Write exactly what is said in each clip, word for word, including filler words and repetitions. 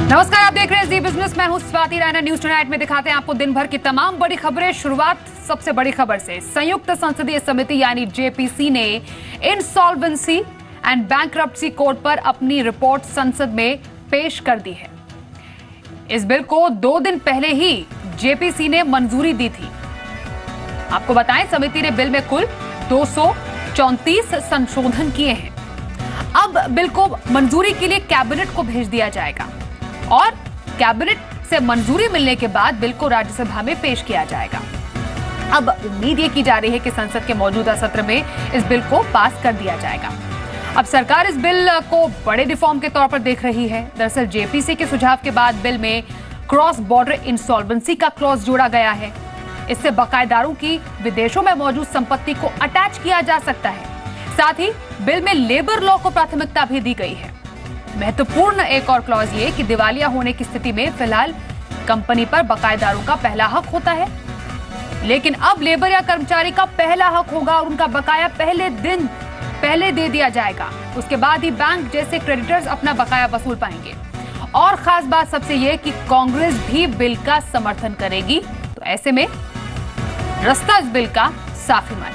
नमस्कार, आप देख रहे हैं ज़ी बिजनेस। मैं हूं स्वाति राणा। न्यूज टुनाइट में दिखाते हैं आपको दिन भर की तमाम बड़ी खबरें। शुरुआत सबसे बड़ी खबर से। संयुक्त संसदीय समिति यानी जेपीसी ने इंसॉल्वेंसी एंड बैंक्रप्सी कोड पर अपनी रिपोर्ट संसद में पेश कर दी है। इस बिल को दो दिन पहले ही जेपीसी ने मंजूरी दी थी। आपको बताएं, समिति ने बिल में कुल दो सौ चौंतीस संशोधन किए हैं। अब बिल को मंजूरी के लिए कैबिनेट को भेज दिया जाएगा और कैबिनेट से मंजूरी मिलने के बाद बिल को राज्यसभा में पेश किया जाएगा। अब उम्मीद ये की जा रही है कि संसद के मौजूदा सत्र में इस बिल को पास कर दिया जाएगा। अब सरकार इस बिल को बड़े रिफॉर्म के तौर पर देख रही है। दरअसल जेपीसी के सुझाव के बाद बिल में क्रॉस बॉर्डर इंसॉल्वेंसी का क्लॉज जोड़ा गया है। इससे बकायेदारों की विदेशों में मौजूद संपत्ति को अटैच किया जा सकता है। साथ ही बिल में लेबर लॉ को प्राथमिकता भी दी गई है। महत्वपूर्ण एक और क्लॉज ये कि दिवालिया होने की स्थिति में फिलहाल कंपनी पर बकायेदारों का पहला हक होता है, लेकिन अब लेबर या कर्मचारी का पहला हक होगा और उनका बकाया पहले दिन पहले दे दिया जाएगा। उसके बाद ही बैंक जैसे क्रेडिटर्स अपना बकाया वसूल पाएंगे। और खास बात सबसे यह कि कांग्रेस भी बिल का समर्थन करेगी, तो ऐसे में रास्ता इस बिल का साफ ही माने।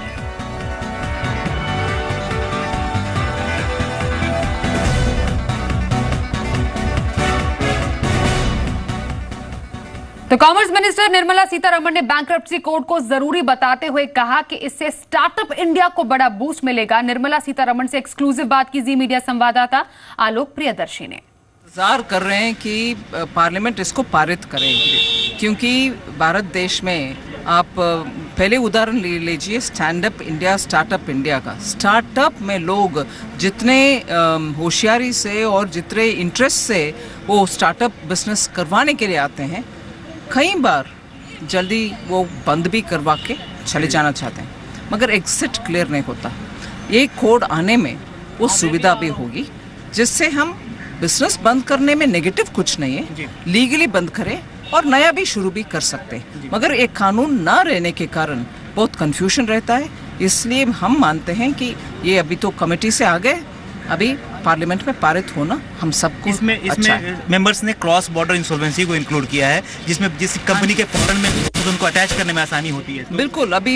तो कॉमर्स मिनिस्टर निर्मला सीतारमण ने बैंक्रप्सी कोड को जरूरी बताते हुए कहा कि इससे स्टार्टअप इंडिया को बड़ा बूस्ट मिलेगा। निर्मला सीतारमण से एक्सक्लूसिव बात की जी मीडिया संवाददाता आलोक प्रियदर्शी ने। इंतजार कर रहे हैं कि पार्लियामेंट इसको पारित करेगी, क्योंकि भारत देश में आप पहले उदाहरण ले लीजिए stand up India, startup India का। स्टार्टअप में लोग जितने होशियारी से और जितने इंटरेस्ट से वो स्टार्टअप बिजनेस करवाने के लिए आते हैं, कई बार जल्दी वो बंद भी करवा के चले जाना चाहते हैं, मगर एग्जिट क्लियर नहीं होता। ये कोड आने में वो सुविधा भी होगी जिससे हम बिजनेस बंद करने में नेगेटिव कुछ नहीं है, लीगली बंद करें और नया भी शुरू भी कर सकते हैं। मगर एक कानून ना रहने के कारण बहुत कंफ्यूजन रहता है, इसलिए हम मानते हैं कि ये अभी तो कमेटी से आ गए, अभी पार्लियामेंट में पारित होना हम सबको इसमें इसमें अच्छा मेंबर्स ने क्रॉस बॉर्डर इंसॉल्वेंसी को इंक्लूड किया है, जिसमें जिस कंपनी के फॉरेन में उनको अटैच करने में आसानी होती है। बिल्कुल, अभी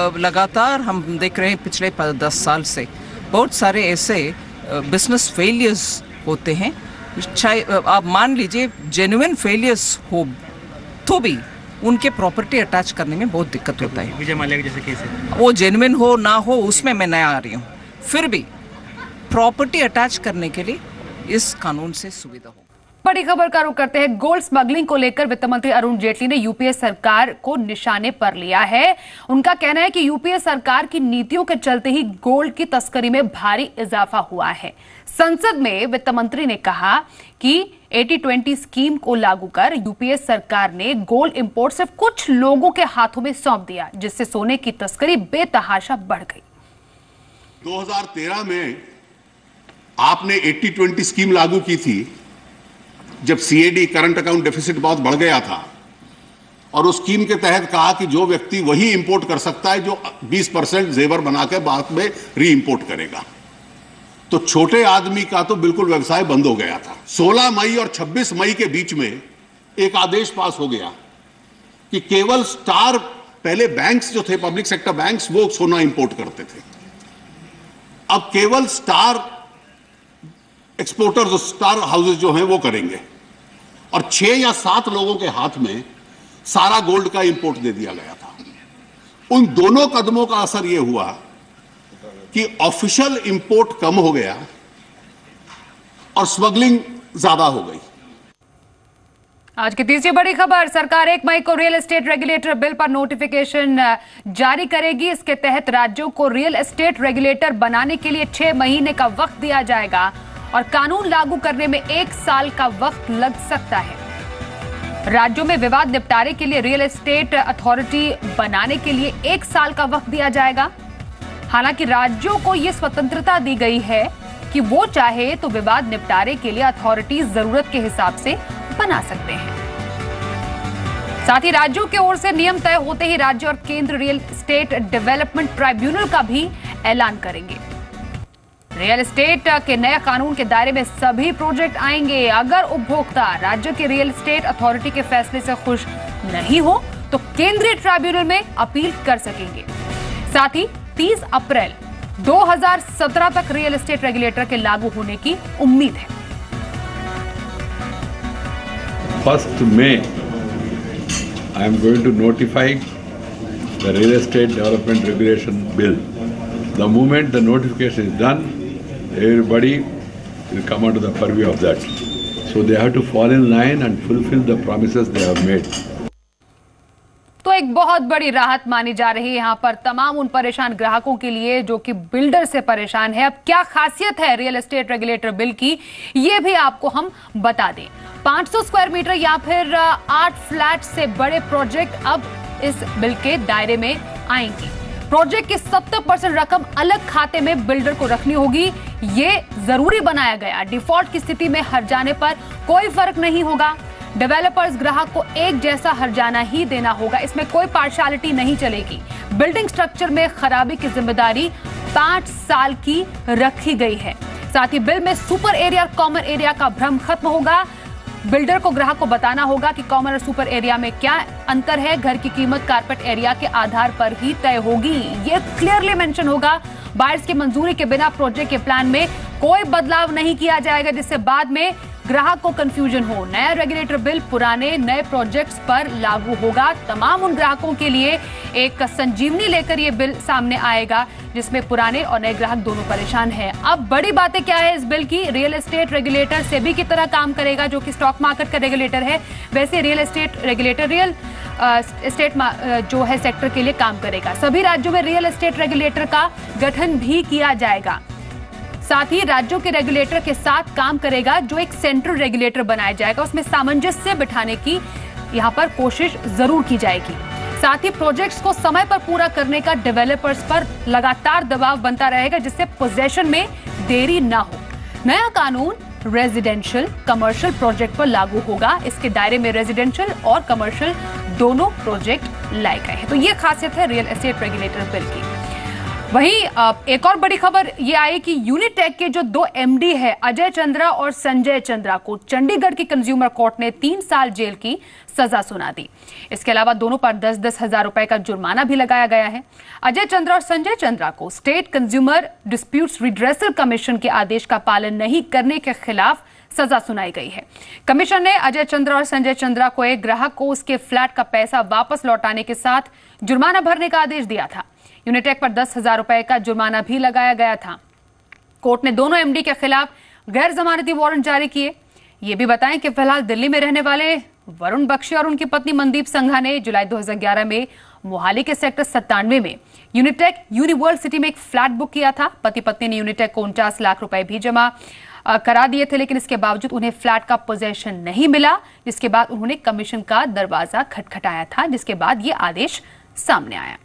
लगातार हम देख रहे हैं पिछले दस साल से बहुत सारे ऐसे बिजनेस फेलियर्स होते हैं। चाहे आप मान लीजिए जेन्युइन फेलियर्स हो तो भी उनके प्रॉपर्टी अटैच करने में बहुत दिक्कत होता है। विजय माल्या जैसे केस है, वो जेन्युइन हो ना हो उसमें मैं नया आ रही हूँ, फिर भी प्रॉपर्टी अटैच करने के लिए इस कानून से सुविधा हो। बड़ी खबर का रुख करते हैं। गोल्ड स्मगलिंग को लेकर वित्त मंत्री अरुण जेटली ने यूपीए सरकार को निशाने पर लिया है। उनका कहना है कि यूपीए सरकार की नीतियों के चलते ही गोल्ड की तस्करी में भारी इजाफा हुआ है। संसद में वित्त मंत्री ने कहा कि अस्सी बीस स्कीम को लागू कर यूपीए सरकार ने गोल्ड इंपोर्ट सिर्फ कुछ लोगों के हाथों में सौंप दिया, जिससे सोने की तस्करी बेतहाशा बढ़ गई। दो हज़ार तेरह में आपने अस्सी बीस स्कीम लागू की थी, जब सीएडी करंट अकाउंट डेफिसिट बहुत बढ़ गया था, और उस स्कीम के तहत कहा कि जो व्यक्ति वही इंपोर्ट कर सकता है जो बीस परसेंट जेवर बनाकर बाद में री इंपोर्ट करेगा। तो छोटे आदमी का तो बिल्कुल व्यवसाय बंद हो गया था। सोलह मई और छब्बीस मई के बीच में एक आदेश पास हो गया कि केवल स्टार, पहले बैंक्स जो थे पब्लिक सेक्टर बैंक्स, वो सोना इंपोर्ट करते थे। अब केवल स्टार एक्सपोर्टर्स, स्टार हाउसेज जो हैं वो करेंगे, और छह या सात लोगों के हाथ में सारा गोल्ड का इंपोर्ट दे दिया गया था। उन दोनों कदमों का असर यह हुआ कि ऑफिशियल इंपोर्ट कम हो गया और स्मगलिंग ज्यादा हो गई। आज की तीसरी बड़ी खबर, सरकार एक मई को रियल एस्टेट रेगुलेटर बिल पर नोटिफिकेशन जारी करेगी। इसके तहत राज्यों को रियल एस्टेट रेगुलेटर बनाने के लिए छह महीने का वक्त दिया जाएगा और कानून लागू करने में एक साल का वक्त लग सकता है। राज्यों में विवाद निपटारे के लिए रियल एस्टेट अथॉरिटी बनाने के लिए एक साल का वक्त दिया जाएगा। हालांकि राज्यों को यह स्वतंत्रता दी गई है कि वो चाहे तो विवाद निपटारे के लिए अथॉरिटी जरूरत के हिसाब से बना सकते हैं। साथ ही राज्यों की ओर से नियम तय होते ही राज्य और केंद्र रियल एस्टेट डेवलपमेंट ट्राइब्यूनल का भी ऐलान करेंगे। रियल एस्टेट के नए कानून के दायरे में सभी प्रोजेक्ट आएंगे। अगर उपभोक्ता राज्य के रियल एस्टेट अथॉरिटी के फैसले से खुश नहीं हो तो केंद्रीय ट्राइब्यूनल में अपील कर सकेंगे। साथ ही तीस अप्रैल दो हज़ार सत्रह तक रियल एस्टेट रेगुलेटर के लागू होने की उम्मीद है। First May, I am going to notify the real estate development regulation bill. The moment the notification is done, everybody will come under the purview of that. So they have to fall in line and fulfill the promises they have made. तो एक बहुत बड़ी राहत मानी जा रही है यहाँ पर तमाम उन परेशान ग्राहकों के लिए जो कि बिल्डर से परेशान है। अब क्या खासियत है रियल एस्टेट रेगुलेटर बिल की, ये भी आपको हम बता दें। पाँच सौ स्क्वायर मीटर या फिर आठ फ्लैट से बड़े प्रोजेक्ट अब इस बिल के दायरे में आएंगे। प्रोजेक्ट की सत्तर परसेंट रकम अलग खाते में बिल्डर को रखनी होगी, ये जरूरी बनाया गया। डिफॉल्ट की स्थिति में हर जाने पर कोई फर्क नहीं होगा। डेवलपर्स ग्राहक को एक जैसा हर्जाना ही देना होगा, इसमें कोई पार्शियलिटी नहीं चलेगी। बिल्डिंग स्ट्रक्चर में खराबी की जिम्मेदारी पांच साल की रखी गई है। साथ ही बिल में सुपर एरिया और कॉमन एरिया का भ्रम खत्म होगा। बिल्डर को ग्राहक को बताना होगा कि कॉमन और सुपर एरिया में क्या अंतर है। घर की कीमत कारपेट एरिया के आधार पर ही तय होगी, ये क्लियरली मेंशन होगा। बायर्स की मंजूरी के बिना प्रोजेक्ट के प्लान में कोई बदलाव नहीं किया जाएगा, जिससे बाद में ग्राहक को कंफ्यूजन हो। नया रेगुलेटर बिल पुराने नए प्रोजेक्ट्स पर लागू होगा। तमाम उन ग्राहकों के लिए एक संजीवनी लेकर ये बिल सामने आएगा जिसमें पुराने और नए ग्राहक दोनों परेशान हैं। अब बड़ी बातें क्या है इस बिल की? रियल एस्टेट रेगुलेटर सेबी की तरह काम करेगा, जो कि स्टॉक मार्केट का रेगुलेटर है। वैसे real estate regulator real estate जो है सेक्टर के लिए काम करेगा। सभी राज्यों में रियल एस्टेट रेगुलेटर का गठन भी किया जाएगा। साथ ही राज्यों के रेगुलेटर के साथ काम करेगा, जो एक सेंट्रल रेगुलेटर बनाया जाएगा। उसमें सामंजस्य बिठाने की यहां पर कोशिश जरूर की जाएगी। साथ ही प्रोजेक्ट्स को समय पर पूरा करने का डेवलपर्स पर लगातार दबाव बनता रहेगा, जिससे पोजेशन में देरी ना हो। नया कानून रेजिडेंशियल कमर्शियल प्रोजेक्ट पर लागू होगा। इसके दायरे में रेजिडेंशियल और कमर्शियल दोनों प्रोजेक्ट लाए गए हैं। तो ये खासियत है रियल एस्टेट रेगुलेटर बिल की। वहीं एक और बड़ी खबर ये आई कि यूनिटेक के जो दो एमडी है अजय चंद्रा और संजय चंद्रा को चंडीगढ़ की कंज्यूमर कोर्ट ने तीन साल जेल की सजा सुना दी। इसके अलावा दोनों पर दस दस हजार रुपए का जुर्माना भी लगाया गया है। अजय चंद्रा और संजय चंद्रा को state consumer disputes redressal commission के आदेश का पालन नहीं करने के खिलाफ सजा सुनाई गई है। कमीशन ने अजय चंद्रा और संजय चंद्रा को एक ग्राहक को उसके फ्लैट का पैसा वापस लौटाने के साथ जुर्माना भरने का आदेश दिया था। यूनिटेक पर दस हजार रुपए का जुर्माना भी लगाया गया था। कोर्ट ने दोनों एमडी के खिलाफ गैर जमानती वारंट जारी किए। ये भी बताएं कि फिलहाल दिल्ली में रहने वाले वरुण बख्शी और उनकी पत्नी मनदीप संघा ने जुलाई दो हज़ार ग्यारह में मोहाली के सेक्टर सत्तानवे में यूनिटेक यूनिवर्ल्ड सिटी में एक फ्लैट बुक किया था। पति पत्नी ने यूनिटेक को उनचास लाख रुपए भी जमा करा दिए थे, लेकिन इसके बावजूद उन्हें फ्लैट का पोजेशन नहीं मिला, जिसके बाद उन्होंने कमीशन का दरवाजा खटखटाया था, जिसके बाद ये आदेश सामने आया।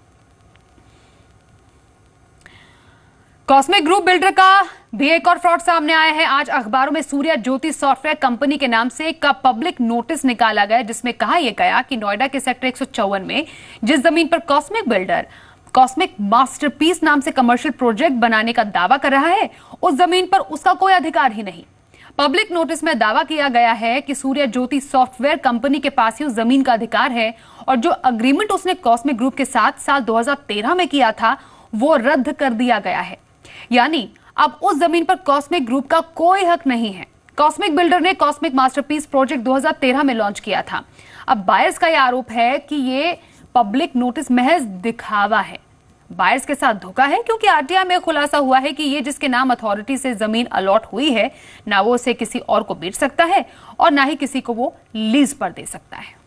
कॉस्मिक ग्रुप बिल्डर का भी एक और फ्रॉड सामने आया है। आज अखबारों में सूर्या ज्योति सॉफ्टवेयर कंपनी के नाम से एक पब्लिक नोटिस निकाला गया, जिसमें कहा यह गया कि नोएडा के सेक्टर एक सौ चौवन में जिस जमीन पर कॉस्मिक बिल्डर कॉस्मिक मास्टरपीस नाम से कमर्शियल प्रोजेक्ट बनाने का दावा कर रहा है, उस जमीन पर उसका कोई अधिकार ही नहीं। पब्लिक नोटिस में दावा किया गया है कि सूर्या ज्योति सॉफ्टवेयर कंपनी के पास ही उस जमीन का अधिकार है और जो अग्रीमेंट उसने कॉस्मिक ग्रुप के साथ साल दो हज़ार तेरह में किया था वो रद्द कर दिया गया है। यानी अब उस जमीन पर कॉस्मिक ग्रुप का कोई हक नहीं है। कॉस्मिक बिल्डर ने कॉस्मिक मास्टरपीस प्रोजेक्ट दो हज़ार तेरह में लॉन्च किया था। अब बायर्स का यह आरोप है कि ये पब्लिक नोटिस महज दिखावा है। बायर्स के साथ धोखा है, क्योंकि आरटीआई में खुलासा हुआ है कि ये जिसके नाम अथॉरिटी से जमीन अलॉट हुई है, ना वो उसे किसी और को बेच सकता है और ना ही किसी को वो लीज पर दे सकता है।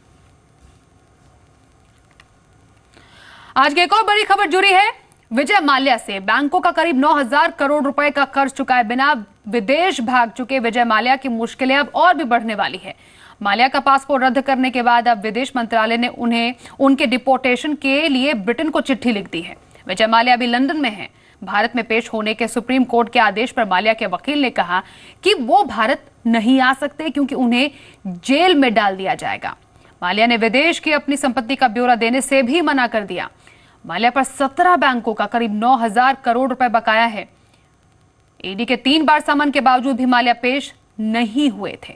आज की एक और बड़ी खबर जुड़ी है विजय माल्या से। बैंकों का करीब नौ हजार करोड़ रुपए का कर्ज चुकाए बिना विदेश भाग चुके विजय माल्या की मुश्किलें अब और भी बढ़ने वाली है। माल्या का पासपोर्ट रद्द करने के बाद अब विदेश मंत्रालय ने उन्हें उनके डिपोर्टेशन के लिए ब्रिटेन को चिट्ठी लिख दी है। विजय माल्या अभी लंदन में हैं। भारत में पेश होने के सुप्रीम कोर्ट के आदेश पर माल्या के वकील ने कहा कि वो भारत नहीं आ सकते, क्योंकि उन्हें जेल में डाल दिया जाएगा। माल्या ने विदेश की अपनी संपत्ति का ब्यौरा देने से भी मना कर दिया। माल्या पर सत्रह बैंकों का करीब नौ हजार करोड़ रुपए बकाया है। ईडी के तीन बार समन के बावजूद भी माल्या पेश नहीं हुए थे।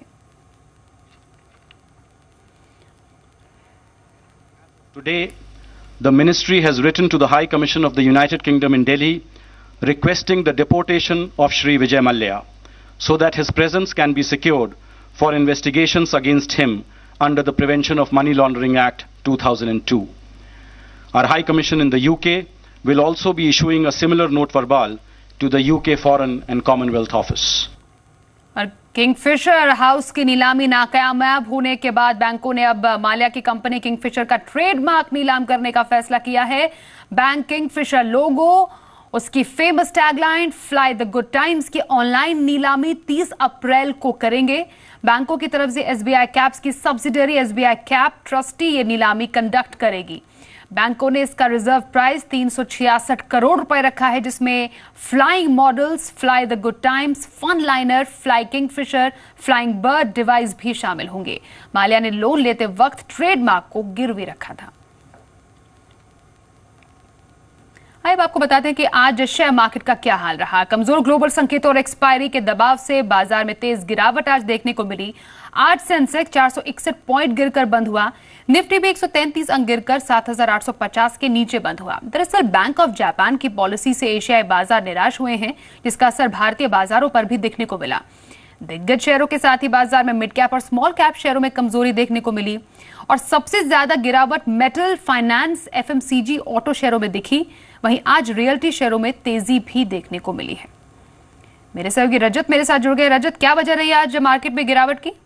Today, the ministry has written to the High Commission of the United Kingdom in Delhi requesting the deportation of Shri Vijay Mallya so that his presence can be secured for investigations against him under the Prevention of Money Laundering Act two thousand two. Our High Commission in the U K will also be issuing a similar note verbal to the U K Foreign and Commonwealth Office. और Kingfisher house की नीलामी नाकामयाब होने के बाद बैंकों ने अब माल्या की कंपनी किंगफिशर का ट्रेडमार्क नीलाम करने का फैसला किया है। बैंक किंगफिशर लोगो, उसकी famous tagline fly the good times की ऑनलाइन नीलामी तीस अप्रैल को करेंगे। बैंकों की तरफ से एसबीआई कैप्स की सब्सिडरी एसबीआई कैप ट्रस्टी ये नीलामी कंडक्ट करेगी। बैंकों ने इसका रिजर्व प्राइस तीन सौ छियासठ करोड़ रुपए रखा है, जिसमें flying models, fly the good times, fun liner, fly Kingfisher, flying bird device भी शामिल होंगे। माल्या ने लोन लेते वक्त ट्रेडमार्क को गिरवी रखा था। अब आपको बताते हैं कि आज शेयर मार्केट का क्या हाल रहा। कमजोर ग्लोबल संकेतों और एक्सपायरी के दबाव से बाजार में तेज गिरावट आज देखने को मिली। आज सेंसेक्स चार सौ इकसठ पॉइंट गिरकर बंद हुआ। निफ्टी भी एक सौ तैंतीस अंक गिरकर सात हज़ार आठ सौ पचास के नीचे बंद हुआ। दरअसल बैंक ऑफ जापान की पॉलिसी से एशियाई बाजार निराश हुए हैं, जिसका असर भारतीय बाजारों पर भी दिखने को मिला। दिग्गज शेयरों के साथ ही बाजार में मिड कैप और स्मॉल कैप शेयरों में कमजोरी देखने को मिली और सबसे ज्यादा गिरावट मेटल, फाइनेंस, एफएमसीजी, ऑटो शेयरों में दिखी। वहीं आज रियल्टी शेयरों में तेजी भी देखने को मिली है। मेरे सहयोगी रजत मेरे साथ जुड़ गए। रजत, क्या वजह रही आज मार्केट में गिरावट की?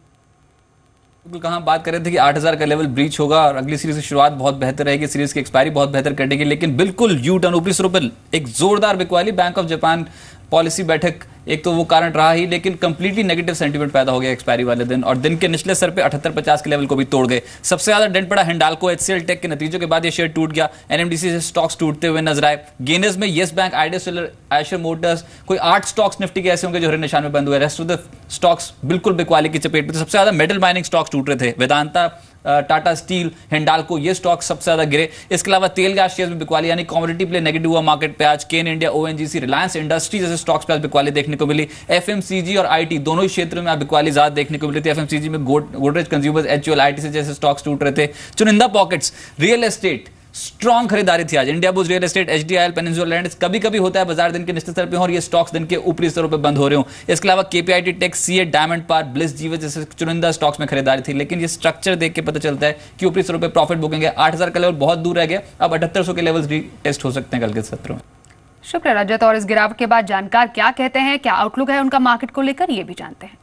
बिल्कुल, कहाँ बात कर रहे थे कि आठ हज़ार का लेवल ब्रीच होगा और अगली सीरीज की शुरुआत बहुत बेहतर रहेगी, सीरीज की एक्सपायरी बहुत बेहतर कटेगी, लेकिन बिल्कुल यू टर्न ऊपरी स्वरूप पर एक जोरदार बिकवाली। बैंक ऑफ जापान पॉलिसी बैठक एक तो वो कारण रहा ही, लेकिन कंप्लीटली नेगेटिव सेंटीमेंट पैदा हो गया एक्सपायरी वाले दिन और दिन के निचले स्तर पे अठहत्तर पचास के लेवल को भी तोड़ गए। सबसे ज्यादा डेंट पड़ा हिंडाल्को, एचसीएल टेक के नतीजों के बाद ये शेयर टूट गया। एनएमडीसी से स्टॉक्स टूटते हुए नजर आए। गेनर्स में Yes Bank, Idea, Eicher Motors, कोई आठ स्टॉक्स निफ्टी के ऐसे होंगे जो हरे निशान में बंद हुए। रेस्ट ऑफ द स्टॉक्स बिल्कुल बिकवाली की चपेट में। सबसे ज्यादा मेटल माइनिंग स्टॉक्स टूट रहे थे। वेदांता, टाटा स्टील, हिंडाल्को, ये स्टॉक सबसे ज्यादा गिरे। इसके अलावा तेल गैस शेयर में बिकवाली यानी कमोडिटी प्ले नेगेटिव हुआ मार्केट पे आज। Cairn India, ONGC, Reliance industry जैसे स्टॉक्स पे आज बिकवाली देखने को मिली। एफएमसीजी और आईटी दोनों ही क्षेत्रों में बिकवाली ज्यादा देखने को मिली थी। एफएमसीजी में गोदरेज कंज्यूमर्स, एचयूएल, आईटीसी जैसे स्टॉक्स टूट रहे थे। चुनिंदा पॉकेट्स, रियल एस्टेट, स्ट्रॉन्ग खरीदारी थी आज। India Bulls, real estate, HDIL, Peninsula Land. कभी कभी होता है बाजार दिन के निश्चित स्तर पे और ये स्टॉक्स दिन के ऊपरी स्तरों पे बंद हो रहे हो। इसके अलावा केपीआईटी टेक, सीए, डायमंड पार, ब्लिस, जीवन जैसे चुनिंदा स्टॉक्स में खरीदारी थी, लेकिन ये स्ट्रक्चर देख के पता चलता है कि ऊपरी स्तरों पे प्रॉफिट बुकिंग है। आठ हज़ार का लेवल बहुत दूर रह गया, अब अठहत्तर सौ के लेवल्स भी टेस्ट हो सकते हैं कल के सत्र में। शुक्र रजत। और इस गिरावट के बाद जानकार क्या कहते हैं, क्या आउटलुक है उनका मार्केट को लेकर, ये भी जानते हैं।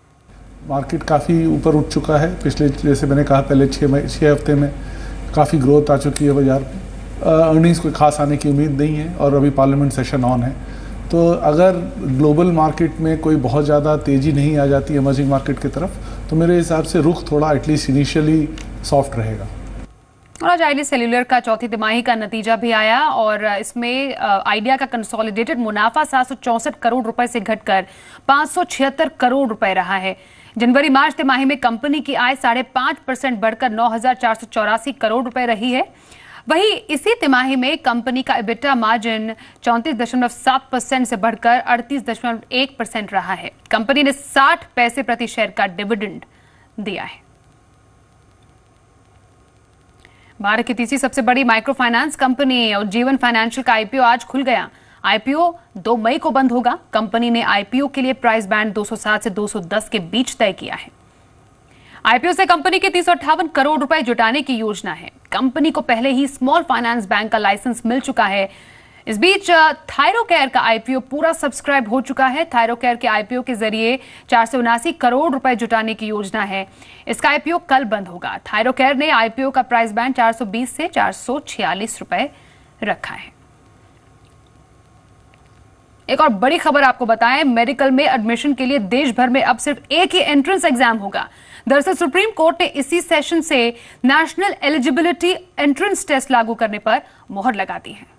मार्केट काफ़ी ऊपर उठ चुका है। पिछले, जैसे मैंने कहा, पहले छः छः हफ्ते में काफ़ी ग्रोथ आ चुकी है बाजार में। अर्निंग्स कोई खास आने की उम्मीद नहीं है और अभी पार्लियामेंट सेशन ऑन है, तो अगर ग्लोबल मार्केट में कोई बहुत ज़्यादा तेज़ी नहीं आ जाती इमर्जिंग मार्केट की तरफ, तो मेरे हिसाब से रुख थोड़ा एटलीस्ट इनिशियली सॉफ्ट रहेगा। और आज आइडिया सेल्यूलर का चौथी तिमाही का नतीजा भी आया और इसमें आइडिया का कंसोलिडेटेड मुनाफा सात सौ चौसठ करोड़ रुपए से घटकर पांच सौ छिहत्तर करोड़ रुपए रहा है। जनवरी मार्च तिमाही में कंपनी की आय साढ़े पांच परसेंट बढ़कर नौ हजार चार सौ चौरासी करोड़ रुपए रही है। वहीं इसी तिमाही में कंपनी का इबिटा मार्जिन चौंतीस दशमलव सात परसेंट से बढ़कर अड़तीस दशमलव एक परसेंट रहा है। कंपनी ने साठ पैसे प्रति शेयर का डिविडेंड दिया है। भारत की तीसरी सबसे बड़ी माइक्रो फाइनेंस कंपनी और जीवन फाइनेंशियल का आईपीओ आज खुल गया। आईपीओ दो मई को बंद होगा। कंपनी ने आईपीओ के लिए प्राइस बैंड दो सौ सात से दो सौ दस के बीच तय किया है। आईपीओ से कंपनी के तीन सौ अट्ठावन करोड़ रुपए जुटाने की योजना है। कंपनी को पहले ही स्मॉल फाइनेंस बैंक का लाइसेंस मिल चुका है। इस बीच थायरोकेयर का आईपीओ पूरा सब्सक्राइब हो चुका है। थायरोकेयर के आईपीओ के जरिए चार सौ उनासी करोड़ रुपए जुटाने की योजना है। इसका आईपीओ कल बंद होगा। थायरोकेयर ने आईपीओ का प्राइस बैंड चार सौ बीस से चार सौ छियालीस रुपए रखा है। एक और बड़ी खबर आपको बताएं, मेडिकल में एडमिशन के लिए देश भर में अब सिर्फ एक ही एंट्रेंस एग्जाम होगा। दरअसल सुप्रीम कोर्ट ने इसी सेशन से नेशनल एलिजिबिलिटी एंट्रेंस टेस्ट लागू करने पर मोहर लगा दी है।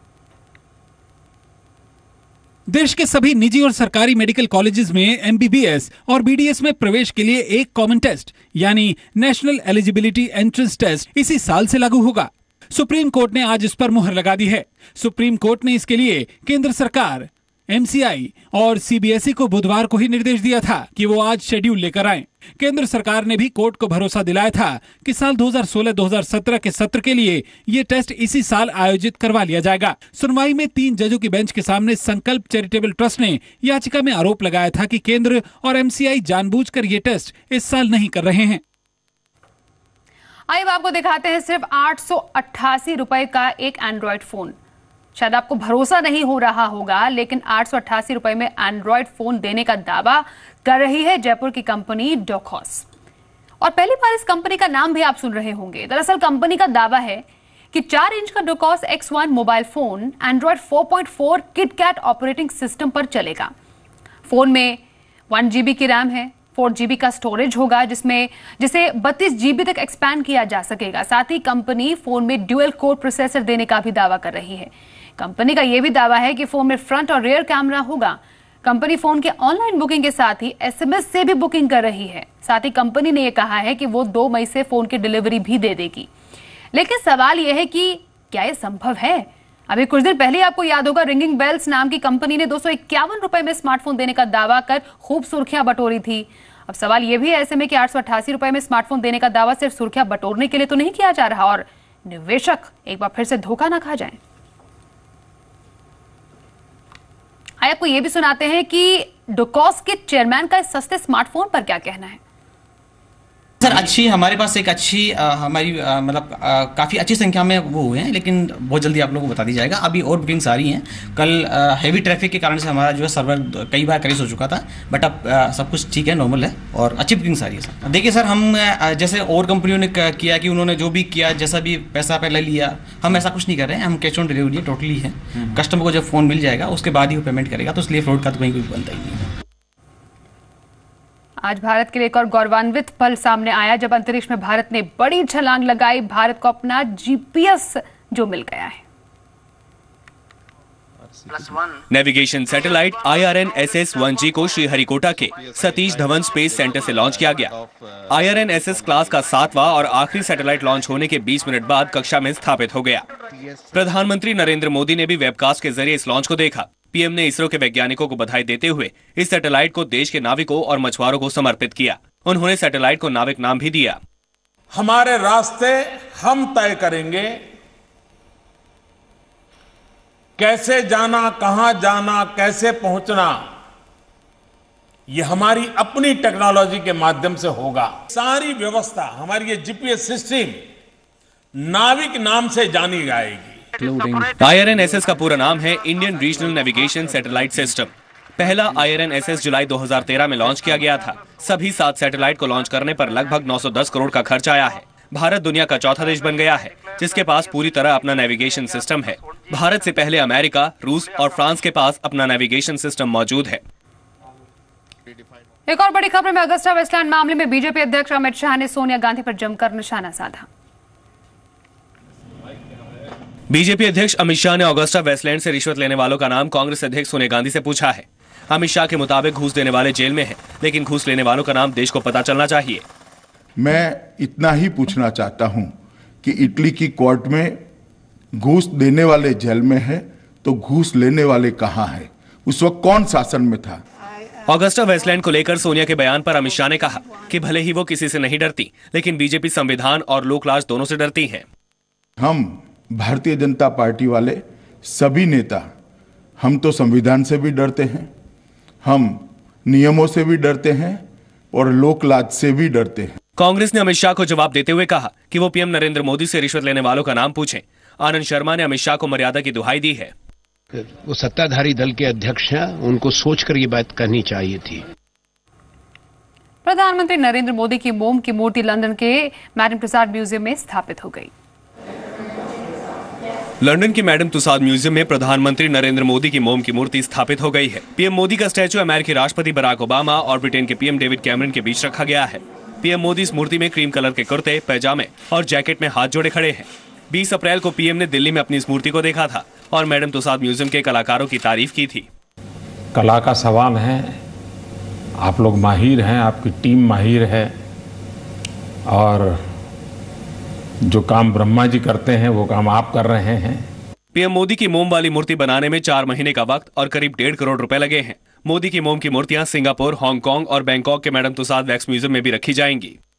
देश के सभी निजी और सरकारी मेडिकल कॉलेजेस में एमबीबीएस और बीडीएस में प्रवेश के लिए एक कॉमन टेस्ट यानी नेशनल एलिजिबिलिटी एंट्रेंस टेस्ट इसी साल से लागू होगा। सुप्रीम कोर्ट ने आज इस पर मुहर लगा दी है। सुप्रीम कोर्ट ने इसके लिए केंद्र सरकार, एमसीआई और सीबीएसई को बुधवार को ही निर्देश दिया था कि वो आज शेड्यूल लेकर आएं। केंद्र सरकार ने भी कोर्ट को भरोसा दिलाया था कि साल दो हज़ार सोलह दो हज़ार सत्रह के सत्र के लिए ये टेस्ट इसी साल आयोजित करवा लिया जाएगा। सुनवाई में तीन जजों की बेंच के सामने संकल्प चैरिटेबल ट्रस्ट ने याचिका में आरोप लगाया था कि केंद्र और एमसीआई जानबूझकर ये टेस्ट इस साल नहीं कर रहे हैं। आइए आपको दिखाते हैं सिर्फ आठ सौ अट्ठासी रुपए का एक एंड्रॉइड फोन। शायद आपको भरोसा नहीं हो रहा होगा, लेकिन आठ सौ अट्ठासी रुपए में एंड्रॉइड फोन देने का दावा कर रही है जयपुर की कंपनी डोकॉस। और पहली बार इस कंपनी का नाम भी आप सुन रहे होंगे। दरअसल कंपनी का दावा है कि चार इंच का Docoss X one mobile phone Android four point four KitKat operating system पर चलेगा। फोन में वन जीबी की रैम है, फोर जीबी का स्टोरेज होगा, जिसमें जिसे बत्तीस जीबी तक एक्सपैंड किया जा सकेगा। साथ ही कंपनी फोन में ड्यूअल कोर प्रोसेसर देने का भी दावा कर रही है। कंपनी का यह भी दावा है कि फोन में फ्रंट और रियर कैमरा होगा। कंपनी फोन के ऑनलाइन बुकिंग के साथ ही एसएमएस से भी बुकिंग कर रही है। साथ ही कंपनी ने यह कहा है कि वो दो मई से फोन की डिलीवरी भी दे देगी। लेकिन सवाल यह है कि क्या यह संभव है? अभी कुछ दिन पहले आपको याद होगा, रिंगिंग बेल्स नाम की कंपनी ने दो सौ इक्यावन रुपए में स्मार्टफोन देने का दावा कर खूब सुर्खियां बटोरी थी। अब सवाल यह भी है ऐसे में कि आठ सौ अट्ठासी रुपए में स्मार्टफोन देने का दावा सिर्फ सुर्खियां बटोरने के लिए तो नहीं किया जा रहा और निवेशक एक बार फिर से धोखा ना खा जाए। आइए आपको यह भी सुनाते हैं कि डोकॉस के चेयरमैन का इस सस्ते स्मार्टफोन पर क्या कहना है। सर अच्छी हमारे पास एक अच्छी आ, हमारी मतलब काफ़ी अच्छी संख्या में वो हुए हैं, लेकिन बहुत जल्दी आप लोगों को बता दी जाएगा। अभी और बुकिंग्स आ रही हैं। कल हैवी ट्रैफिक के कारण से हमारा जो है सर्वर कई बार क्रेश हो चुका था, बट अब आ, सब कुछ ठीक है, नॉर्मल है और अच्छी बुकिंग्स आ रही है। सर देखिए सर, हम आ, जैसे और कंपनियों ने किया कि उन्होंने जो भी किया, जैसा भी पैसा पहले लिया, हम ऐसा कुछ नहीं कर रहे हैं। हम कैश ऑन डिलीवरी टोटली है। कस्टमर को जब फ़ोन मिल जाएगा उसके बाद ही वो पेमेंट करेगा, तो इसलिए फ्रॉड का तो कहीं कोई बनता ही नहीं है। आज भारत के लिए एक और गौरवान्वित पल सामने आया जब अंतरिक्ष में भारत ने बड़ी छलांग लगाई। भारत को अपना जीपीएस जो मिल गया है। Navigation satellite I are N S S one G को श्रीहरिकोटा के सतीश धवन स्पेस सेंटर से लॉन्च किया गया। I are N S S class का सातवां और आखिरी सैटेलाइट लॉन्च होने के बीस मिनट बाद कक्षा में स्थापित हो गया। प्रधानमंत्री नरेंद्र मोदी ने भी वेबकास्ट के जरिए इस लॉन्च को देखा। पीएम ने इसरो के वैज्ञानिकों को बधाई देते हुए इस सैटेलाइट को देश के नाविकों और मछुआरों को समर्पित किया। उन्होंने सैटेलाइट को नाविक नाम भी दिया। हमारे रास्ते हम तय करेंगे, कैसे जाना, कहां जाना, कैसे पहुंचना, यह हमारी अपनी टेक्नोलॉजी के माध्यम से होगा। सारी व्यवस्था हमारी ये जीपीएस सिस्टम नाविक नाम से जानी जाएगी। I are N S S का पूरा नाम है Indian regional navigation satellite system. पहला आई आर एन एस एस जुलाई दो हज़ार तेरह में लॉन्च किया गया था। सभी सात सैटेलाइट को लॉन्च करने पर लगभग नौ सौ दस करोड़ का खर्च आया है। भारत दुनिया का चौथा देश बन गया है जिसके पास पूरी तरह अपना नेविगेशन सिस्टम है। भारत से पहले अमेरिका, रूस और फ्रांस के पास अपना नेविगेशन सिस्टम मौजूद है। एक और बड़ी खबर में, अगस्टा वेस्टलैंड मामले में बीजेपी अध्यक्ष अमित शाह ने सोनिया गांधी पर जमकर निशाना साधा। बीजेपी अध्यक्ष अमित शाह ने अगस्टा वेस्टलैंड से रिश्वत लेने वालों का नाम कांग्रेस अध्यक्ष सोनिया गांधी से पूछा है। अमित शाह के मुताबिक घूस देने वाले जेल में हैं, लेकिन घूस लेने वालों का नाम देश को पता चलना चाहिए। मैं इतना ही पूछना चाहता हूं कि इटली की कोर्ट में घूस देने वाले जेल में है, तो घूस लेने वाले कहां हैं? उस वक्त कौन शासन में था? अगस्टा वेस्टलैंड को लेकर सोनिया के बयान पर अमित शाह ने कहा कि भले ही वो किसी से नहीं डरती, लेकिन बीजेपी संविधान और लोकराज दोनों से डरती है। हम भारतीय जनता पार्टी वाले सभी नेता, हम तो संविधान से भी डरते हैं, हम नियमों से भी डरते हैं और लोकलाज से भी डरते हैं। कांग्रेस ने अमित शाह को जवाब देते हुए कहा कि वो पीएम नरेंद्र मोदी से रिश्वत लेने वालों का नाम पूछें। आनंद शर्मा ने अमित शाह को मर्यादा की दुहाई दी है। वो सत्ताधारी दल के अध्यक्ष हैं, उनको सोचकर ये बात कहनी चाहिए थी। प्रधानमंत्री नरेंद्र मोदी की मोम की मूर्ति लंदन के मैडम तुसाद म्यूजियम में स्थापित हो गई। लंदन के मैडम तुसाद म्यूजियम में प्रधानमंत्री नरेंद्र मोदी की मोम की मूर्ति स्थापित हो गई है। पीएम मोदी का स्टैचू अमेरिकी राष्ट्रपति बराक ओबामा और ब्रिटेन के पीएम डेविड कैमरन के बीच रखा गया है। पीएम मोदी इस मूर्ति में क्रीम कलर के कुर्ते, पैजामे और जैकेट में हाथ जोड़े खड़े हैं। बीस अप्रैल को पीएम ने दिल्ली में अपनी इस मूर्ति को देखा था और मैडम तुसाद म्यूजियम के कलाकारों की तारीफ की थी। कला का सवाल है, आप लोग माहिर हैं, आपकी टीम माहिर है और जो काम ब्रह्मा जी करते हैं वो काम आप कर रहे हैं। पीएम मोदी की मोम वाली मूर्ति बनाने में चार महीने का वक्त और करीब डेढ़ करोड़ रुपए लगे हैं। मोदी की मोम की मूर्तियां सिंगापुर, हांगकांग और बैंकॉक के मैडम तुसाद वैक्स म्यूजियम में भी रखी जाएंगी।